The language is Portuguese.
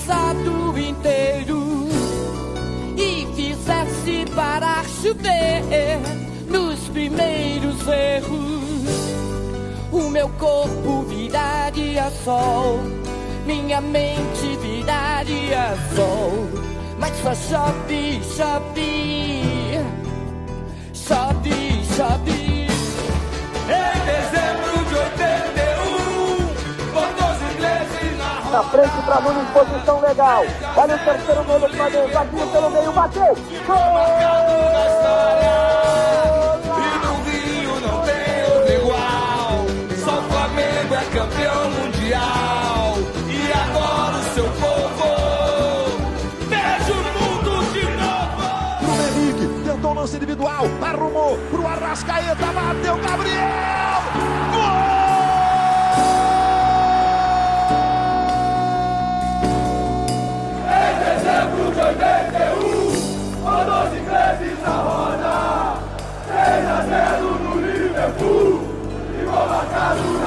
passado inteiro e fizesse parar chover nos primeiros erros, o meu corpo viraria sol, minha mente viraria sol. Mas só chove, chove, chove, chove. Em dezembro de 81, botou os ingleses na roda. Na frente pra Nunes, posição legal. Olha o terceiro gol do Flamengo, Vadinho pelo meio, bateu. Gol! E no Rio não tem outro igual. Só o Flamengo é campeão mundial. E agora o seu povo veja o mundo de novo. Bruno Henrique tentou o lance individual, arrumou pro Arrascaeta, bateu Gabriel. Gol! Dezembro de 81, rodou os ingleses na roda, 3-0 no Liverpool, e gol marcado